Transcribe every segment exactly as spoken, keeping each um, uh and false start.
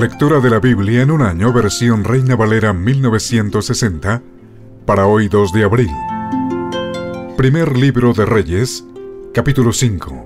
Lectura de la Biblia en un año, versión Reina Valera mil novecientos sesenta, para hoy dos de abril. Primer libro de Reyes, capítulo cinco.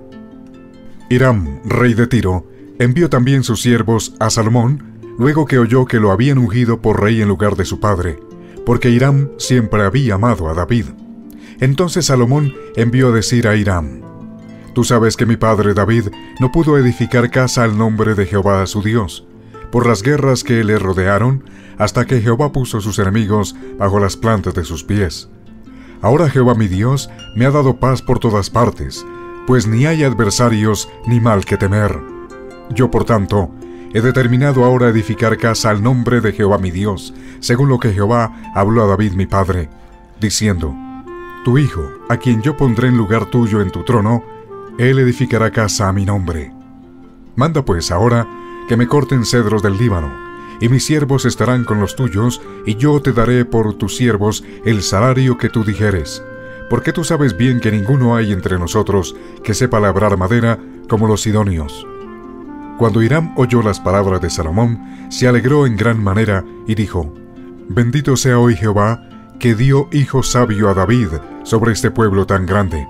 Hiram, rey de Tiro, envió también sus siervos a Salomón, luego que oyó que lo habían ungido por rey en lugar de su padre, porque Hiram siempre había amado a David. Entonces Salomón envió a decir a Hiram: Tú sabes que mi padre David no pudo edificar casa al nombre de Jehová su Dios, por las guerras que le rodearon, hasta que Jehová puso sus enemigos bajo las plantas de sus pies. Ahora Jehová mi Dios me ha dado paz por todas partes, pues ni hay adversarios ni mal que temer. Yo, por tanto, he determinado ahora edificar casa al nombre de Jehová mi Dios, según lo que Jehová habló a David mi padre, diciendo: Tu hijo, a quien yo pondré en lugar tuyo en tu trono, él edificará casa a mi nombre. Manda pues ahora que me corten cedros del Líbano, y mis siervos estarán con los tuyos, y yo te daré por tus siervos el salario que tú dijeres, porque tú sabes bien que ninguno hay entre nosotros que sepa labrar madera como los sidonios. Cuando Hiram oyó las palabras de Salomón, se alegró en gran manera, y dijo: Bendito sea hoy Jehová, que dio hijo sabio a David sobre este pueblo tan grande.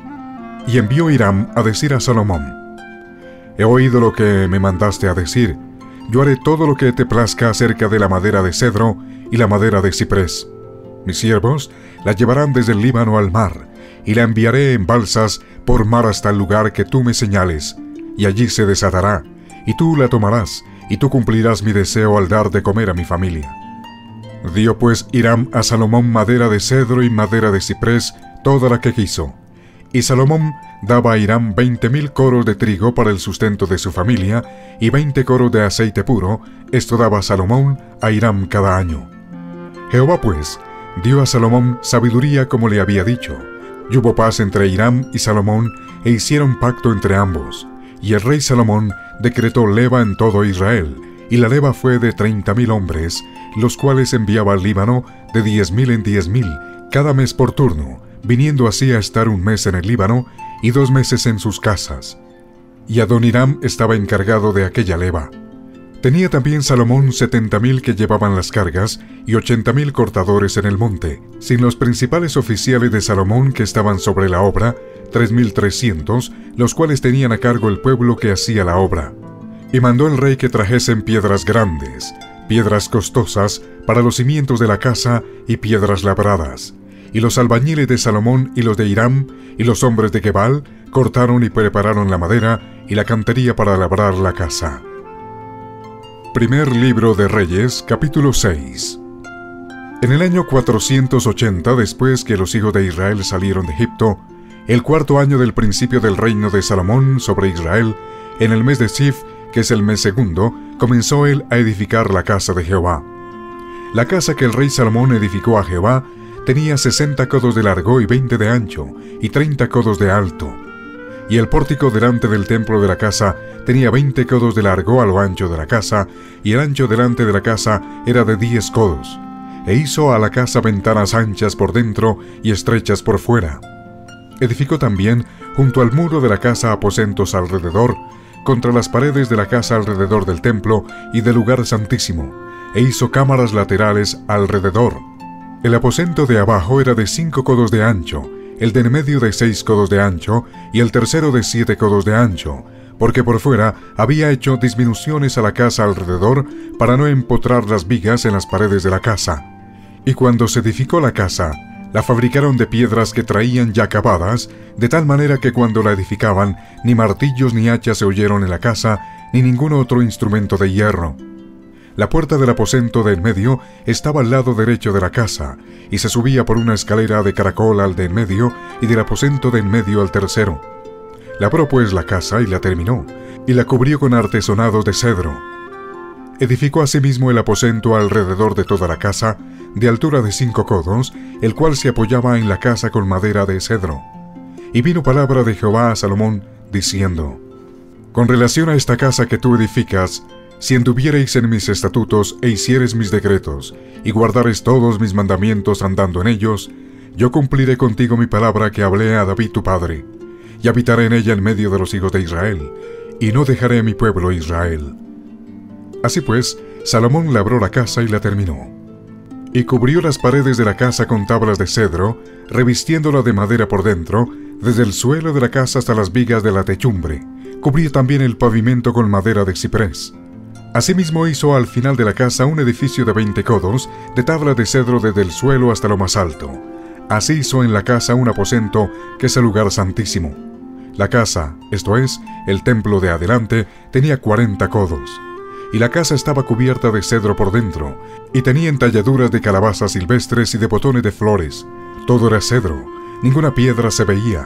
Y envió Hiram a decir a Salomón: He oído lo que me mandaste a decir. Yo haré todo lo que te plazca acerca de la madera de cedro y la madera de ciprés. Mis siervos la llevarán desde el Líbano al mar, y la enviaré en balsas por mar hasta el lugar que tú me señales, y allí se desatará, y tú la tomarás, y tú cumplirás mi deseo al dar de comer a mi familia. Dio pues Hiram a Salomón madera de cedro y madera de ciprés, toda la que quiso. Y Salomón daba a Hiram veinte mil coros de trigo para el sustento de su familia, y veinte coros de aceite puro. Esto daba Salomón a Hiram cada año. Jehová pues dio a Salomón sabiduría como le había dicho, y hubo paz entre Hiram y Salomón, e hicieron pacto entre ambos. Y el rey Salomón decretó leva en todo Israel, y la leva fue de treinta mil hombres, los cuales enviaba al Líbano de diez mil en diez mil, cada mes por turno, viniendo así a estar un mes en el Líbano y dos meses en sus casas. Y Adoniram estaba encargado de aquella leva. Tenía también Salomón setenta mil que llevaban las cargas y ochenta mil cortadores en el monte, sin los principales oficiales de Salomón que estaban sobre la obra, tres mil trescientos, los cuales tenían a cargo el pueblo que hacía la obra. Y mandó el rey que trajesen piedras grandes, piedras costosas para los cimientos de la casa y piedras labradas. Y los albañiles de Salomón y los de Hiram y los hombres de Gebal cortaron y prepararon la madera y la cantería para labrar la casa. Primer libro de Reyes, capítulo seis. En el año cuatrocientos ochenta, después que los hijos de Israel salieron de Egipto, el cuarto año del principio del reino de Salomón sobre Israel, en el mes de Sif, que es el mes segundo, comenzó él a edificar la casa de Jehová. La casa que el rey Salomón edificó a Jehová tenía sesenta codos de largo y veinte de ancho, y treinta codos de alto. Y el pórtico delante del templo de la casa tenía veinte codos de largo a lo ancho de la casa, y el ancho delante de la casa era de diez codos. E hizo a la casa ventanas anchas por dentro y estrechas por fuera. Edificó también junto al muro de la casa aposentos alrededor, contra las paredes de la casa alrededor del templo y del lugar santísimo, e hizo cámaras laterales alrededor. El aposento de abajo era de cinco codos de ancho, el de en medio de seis codos de ancho, y el tercero de siete codos de ancho, porque por fuera había hecho disminuciones a la casa alrededor para no empotrar las vigas en las paredes de la casa. Y cuando se edificó la casa, la fabricaron de piedras que traían ya acabadas, de tal manera que cuando la edificaban, ni martillos ni hachas se oyeron en la casa, ni ningún otro instrumento de hierro. La puerta del aposento de en medio estaba al lado derecho de la casa, y se subía por una escalera de caracol al de en medio, y del aposento de en medio al tercero. Labró pues la casa y la terminó, y la cubrió con artesonados de cedro. Edificó asimismo el aposento alrededor de toda la casa, de altura de cinco codos, el cual se apoyaba en la casa con madera de cedro. Y vino palabra de Jehová a Salomón, diciendo: Con relación a esta casa que tú edificas, si anduviereis en mis estatutos e hiciereis mis decretos, y guardareis todos mis mandamientos andando en ellos, yo cumpliré contigo mi palabra que hablé a David tu padre, y habitaré en ella en medio de los hijos de Israel, y no dejaré a mi pueblo Israel. Así pues, Salomón labró la casa y la terminó. Y cubrió las paredes de la casa con tablas de cedro, revistiéndola de madera por dentro, desde el suelo de la casa hasta las vigas de la techumbre. Cubrió también el pavimento con madera de ciprés. Asimismo hizo al final de la casa un edificio de veinte codos, de tablas de cedro desde el suelo hasta lo más alto. Así hizo en la casa un aposento, que es el lugar santísimo. La casa, esto es, el templo de adelante, tenía cuarenta codos. Y la casa estaba cubierta de cedro por dentro, y tenía entalladuras de calabazas silvestres y de botones de flores. Todo era cedro, ninguna piedra se veía.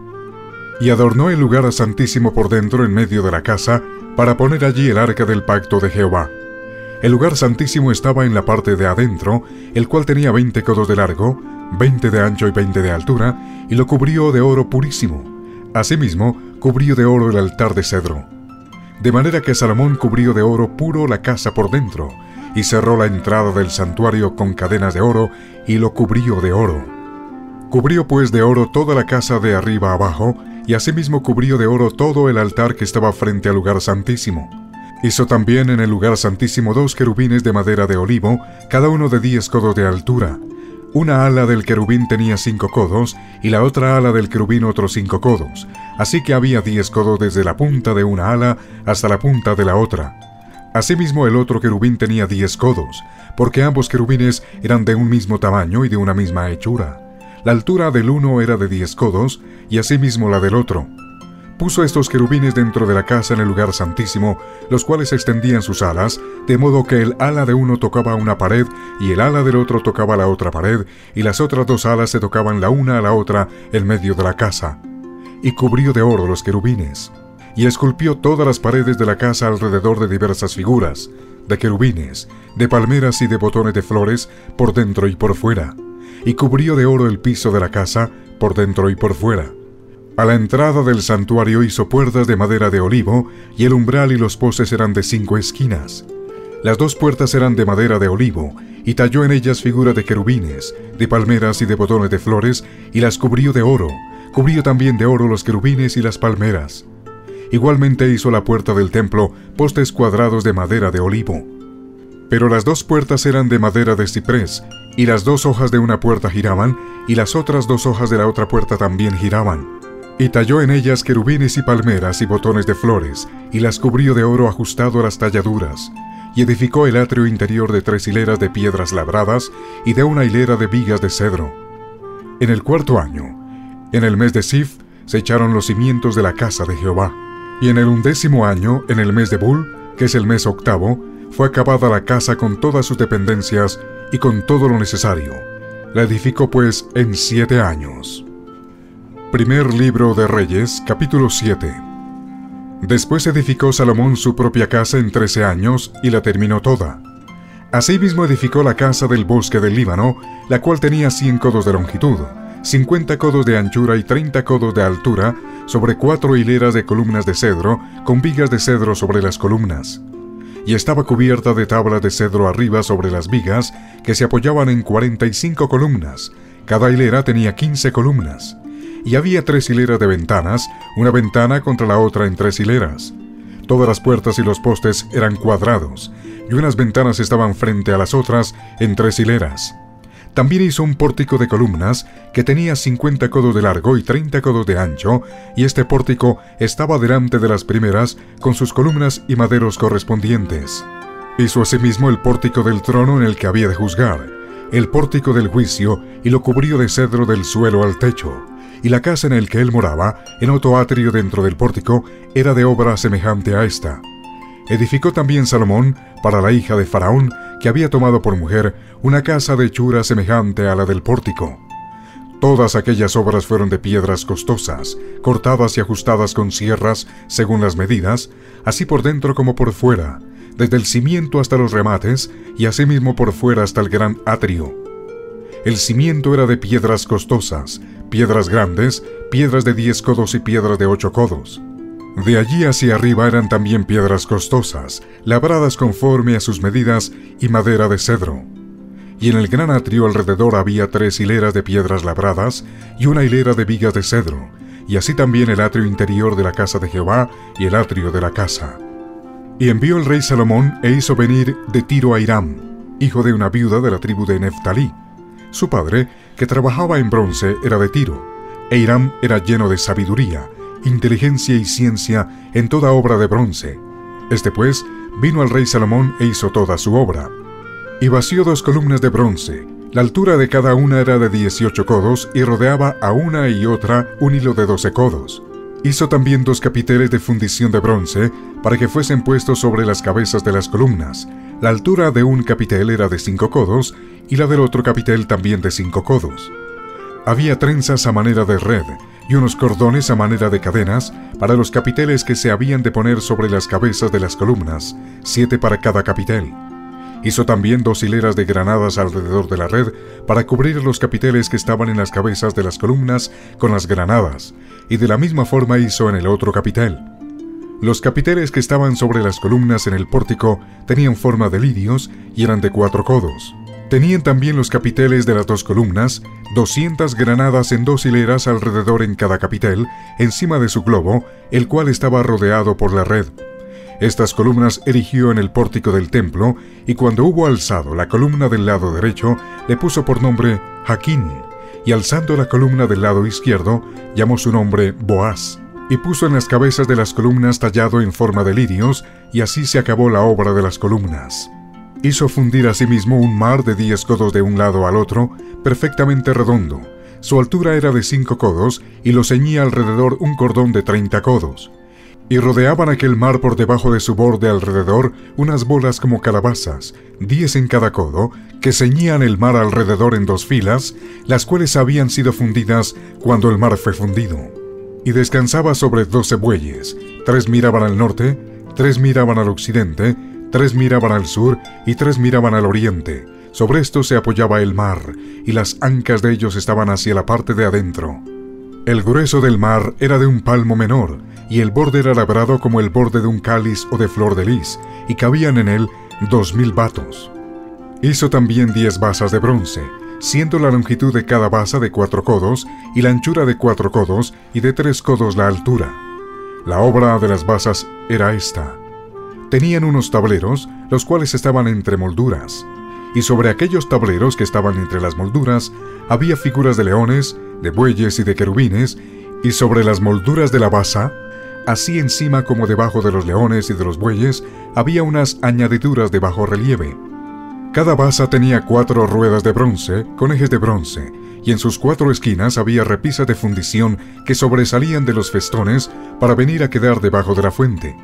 Y adornó el lugar santísimo por dentro en medio de la casa, para poner allí el arca del pacto de Jehová. El lugar santísimo estaba en la parte de adentro, el cual tenía veinte codos de largo, veinte de ancho y veinte de altura, y lo cubrió de oro purísimo. Asimismo, cubrió de oro el altar de cedro. De manera que Salomón cubrió de oro puro la casa por dentro, y cerró la entrada del santuario con cadenas de oro, y lo cubrió de oro. Cubrió pues de oro toda la casa de arriba abajo, y asimismo cubrió de oro todo el altar que estaba frente al lugar santísimo. Hizo también en el lugar santísimo dos querubines de madera de olivo, cada uno de diez codos de altura. Una ala del querubín tenía cinco codos, y la otra ala del querubín otros cinco codos. Así que había diez codos desde la punta de una ala hasta la punta de la otra. Asimismo el otro querubín tenía diez codos, porque ambos querubines eran de un mismo tamaño y de una misma hechura. La altura del uno era de diez codos, y asimismo la del otro. Puso estos querubines dentro de la casa en el lugar santísimo, los cuales extendían sus alas, de modo que el ala de uno tocaba una pared, y el ala del otro tocaba la otra pared, y las otras dos alas se tocaban la una a la otra en medio de la casa. Y cubrió de oro los querubines, y esculpió todas las paredes de la casa alrededor de diversas figuras, de querubines, de palmeras y de botones de flores, por dentro y por fuera. Y cubrió de oro el piso de la casa, por dentro y por fuera. A la entrada del santuario hizo puertas de madera de olivo, y el umbral y los postes eran de cinco esquinas. Las dos puertas eran de madera de olivo, y talló en ellas figuras de querubines, de palmeras y de botones de flores, y las cubrió de oro. Cubrió también de oro los querubines y las palmeras. Igualmente hizo la puerta del templo postes cuadrados de madera de olivo. Pero las dos puertas eran de madera de ciprés, y las dos hojas de una puerta giraban, y las otras dos hojas de la otra puerta también giraban. Y talló en ellas querubines y palmeras y botones de flores, y las cubrió de oro ajustado a las talladuras. Y edificó el atrio interior de tres hileras de piedras labradas, y de una hilera de vigas de cedro. En el cuarto año, en el mes de Sif, se echaron los cimientos de la casa de Jehová. Y en el undécimo año, en el mes de Bul, que es el mes octavo, fue acabada la casa con todas sus dependencias y con todo lo necesario. La edificó pues en siete años. Primer libro de Reyes, capítulo siete. Después edificó Salomón su propia casa en trece años y la terminó toda. Asimismo edificó la casa del bosque del Líbano, la cual tenía cien codos de longitud, cincuenta codos de anchura y treinta codos de altura, sobre cuatro hileras de columnas de cedro, con vigas de cedro sobre las columnas. Y estaba cubierta de tablas de cedro arriba sobre las vigas, que se apoyaban en cuarenta y cinco columnas. Cada hilera tenía quince columnas. Y había tres hileras de ventanas, una ventana contra la otra en tres hileras. Todas las puertas y los postes eran cuadrados, y unas ventanas estaban frente a las otras en tres hileras. También hizo un pórtico de columnas, que tenía cincuenta codos de largo y treinta codos de ancho, y este pórtico estaba delante de las primeras, con sus columnas y maderos correspondientes. Hizo asimismo el pórtico del trono en el que había de juzgar, el pórtico del juicio, y lo cubrió de cedro del suelo al techo. Y la casa en el que él moraba, en otro atrio dentro del pórtico, era de obra semejante a esta. Edificó también Salomón, para la hija de Faraón, que había tomado por mujer, una casa de hechura semejante a la del pórtico. Todas aquellas obras fueron de piedras costosas, cortadas y ajustadas con sierras, según las medidas, así por dentro como por fuera, desde el cimiento hasta los remates, y asimismo por fuera hasta el gran atrio. El cimiento era de piedras costosas, piedras grandes, piedras de diez codos y piedras de ocho codos. De allí hacia arriba eran también piedras costosas, labradas conforme a sus medidas, y madera de cedro. Y en el gran atrio alrededor había tres hileras de piedras labradas, y una hilera de vigas de cedro, y así también el atrio interior de la casa de Jehová, y el atrio de la casa. Y envió el rey Salomón e hizo venir de Tiro a Hiram, hijo de una viuda de la tribu de Neftalí. Su padre, que trabajaba en bronce, era de Tiro, e Hiram era lleno de sabiduría, inteligencia y ciencia en toda obra de bronce. Este pues vino al rey Salomón e hizo toda su obra. Y vació dos columnas de bronce. La altura de cada una era de dieciocho codos y rodeaba a una y otra un hilo de doce codos. Hizo también dos capiteles de fundición de bronce para que fuesen puestos sobre las cabezas de las columnas. La altura de un capitel era de cinco codos y la del otro capitel también de cinco codos. Había trenzas a manera de red y unos cordones a manera de cadenas para los capiteles que se habían de poner sobre las cabezas de las columnas, siete para cada capitel. Hizo también dos hileras de granadas alrededor de la red para cubrir los capiteles que estaban en las cabezas de las columnas con las granadas, y de la misma forma hizo en el otro capitel. Los capiteles que estaban sobre las columnas en el pórtico tenían forma de lirios y eran de cuatro codos. Tenían también los capiteles de las dos columnas, doscientas granadas en dos hileras alrededor en cada capitel, encima de su globo, el cual estaba rodeado por la red. Estas columnas erigió en el pórtico del templo, y cuando hubo alzado la columna del lado derecho, le puso por nombre Jaquín, y alzando la columna del lado izquierdo, llamó su nombre Boaz, y puso en las cabezas de las columnas tallado en forma de lirios, y así se acabó la obra de las columnas. Hizo fundir asimismo un mar de diez codos de un lado al otro, perfectamente redondo. Su altura era de cinco codos, y lo ceñía alrededor un cordón de treinta codos. Y rodeaban aquel mar por debajo de su borde alrededor unas bolas como calabazas, diez en cada codo, que ceñían el mar alrededor en dos filas, las cuales habían sido fundidas cuando el mar fue fundido. Y descansaba sobre doce bueyes, tres miraban al norte, tres miraban al occidente, tres miraban al sur y tres miraban al oriente. Sobre esto se apoyaba el mar, y las ancas de ellos estaban hacia la parte de adentro. El grueso del mar era de un palmo menor, y el borde era labrado como el borde de un cáliz o de flor de lis, y cabían en él dos mil batos. Hizo también diez basas de bronce, siendo la longitud de cada basa de cuatro codos, y la anchura de cuatro codos, y de tres codos la altura. La obra de las basas era esta. Tenían unos tableros, los cuales estaban entre molduras, y sobre aquellos tableros que estaban entre las molduras, había figuras de leones, de bueyes y de querubines, y sobre las molduras de la basa, así encima como debajo de los leones y de los bueyes, había unas añadiduras de bajo relieve. Cada basa tenía cuatro ruedas de bronce, con ejes de bronce, y en sus cuatro esquinas había repisas de fundición que sobresalían de los festones para venir a quedar debajo de la fuente.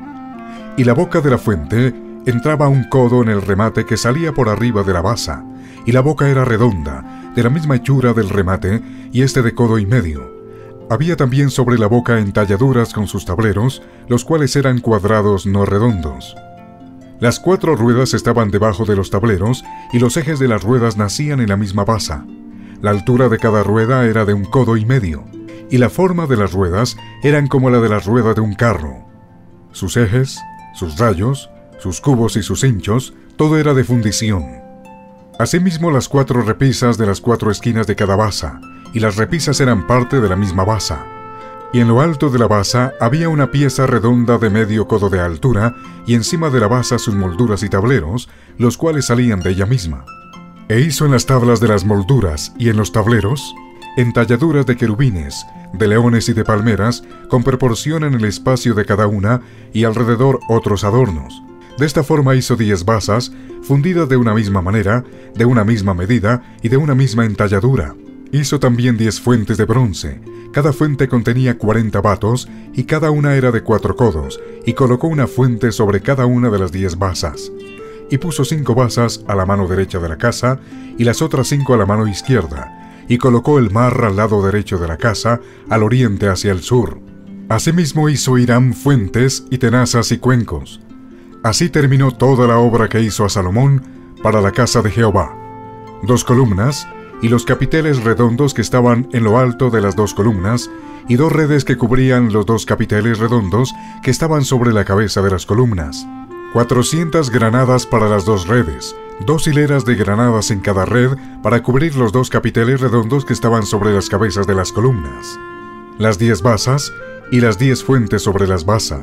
Y la boca de la fuente entraba un codo en el remate que salía por arriba de la basa, y la boca era redonda, de la misma hechura del remate, y este de codo y medio. Había también sobre la boca entalladuras con sus tableros, los cuales eran cuadrados no redondos. Las cuatro ruedas estaban debajo de los tableros, y los ejes de las ruedas nacían en la misma basa. La altura de cada rueda era de un codo y medio, y la forma de las ruedas eran como la de las ruedas de un carro. Sus ejes, sus rayos, sus cubos y sus hinchos, todo era de fundición. Asimismo las cuatro repisas de las cuatro esquinas de cada basa, y las repisas eran parte de la misma basa. Y en lo alto de la basa había una pieza redonda de medio codo de altura, y encima de la basa sus molduras y tableros, los cuales salían de ella misma. E hizo en las tablas de las molduras y en los tableros entalladuras de querubines, de leones y de palmeras, con proporción en el espacio de cada una, y alrededor otros adornos. De esta forma hizo diez basas, fundidas de una misma manera, de una misma medida y de una misma entalladura. Hizo también diez fuentes de bronce. Cada fuente contenía cuarenta batos, y cada una era de cuatro codos, y colocó una fuente sobre cada una de las diez basas. Y puso cinco basas a la mano derecha de la casa, y las otras cinco a la mano izquierda, y colocó el mar al lado derecho de la casa, al oriente hacia el sur. Asimismo hizo Hiram fuentes y tenazas y cuencos. Así terminó toda la obra que hizo a Salomón para la casa de Jehová. Dos columnas, y los capiteles redondos que estaban en lo alto de las dos columnas, y dos redes que cubrían los dos capiteles redondos que estaban sobre la cabeza de las columnas. Cuatrocientas granadas para las dos redes, dos hileras de granadas en cada red para cubrir los dos capiteles redondos que estaban sobre las cabezas de las columnas. Las diez basas y las diez fuentes sobre las basas,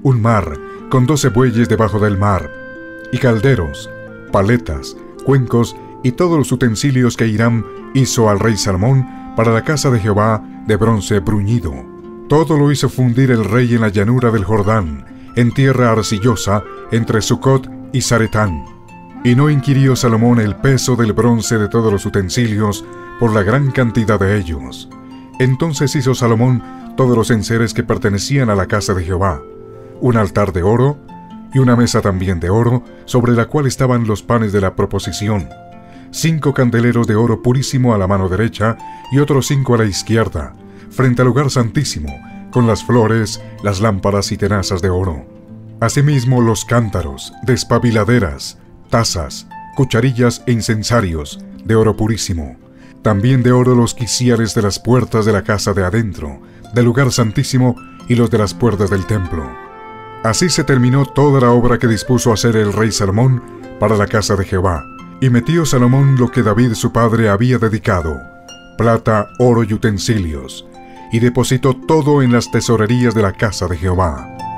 un mar con doce bueyes debajo del mar, y calderos, paletas, cuencos y todos los utensilios que Hiram hizo al rey Salomón para la casa de Jehová de bronce bruñido. Todo lo hizo fundir el rey en la llanura del Jordán, en tierra arcillosa, entre Sucot y Zaretán. Y no inquirió Salomón el peso del bronce de todos los utensilios, por la gran cantidad de ellos. Entonces hizo Salomón todos los enseres que pertenecían a la casa de Jehová, un altar de oro, y una mesa también de oro, sobre la cual estaban los panes de la proposición, cinco candeleros de oro purísimo a la mano derecha, y otros cinco a la izquierda, frente al lugar santísimo, con las flores, las lámparas y tenazas de oro. Asimismo los cántaros, despabiladeras, tazas, cucharillas e incensarios, de oro purísimo. También de oro los quiciales de las puertas de la casa de adentro, del lugar santísimo y los de las puertas del templo. Así se terminó toda la obra que dispuso hacer el rey Salomón para la casa de Jehová. Y metió Salomón lo que David su padre había dedicado, plata, oro y utensilios, y depositó todo en las tesorerías de la casa de Jehová.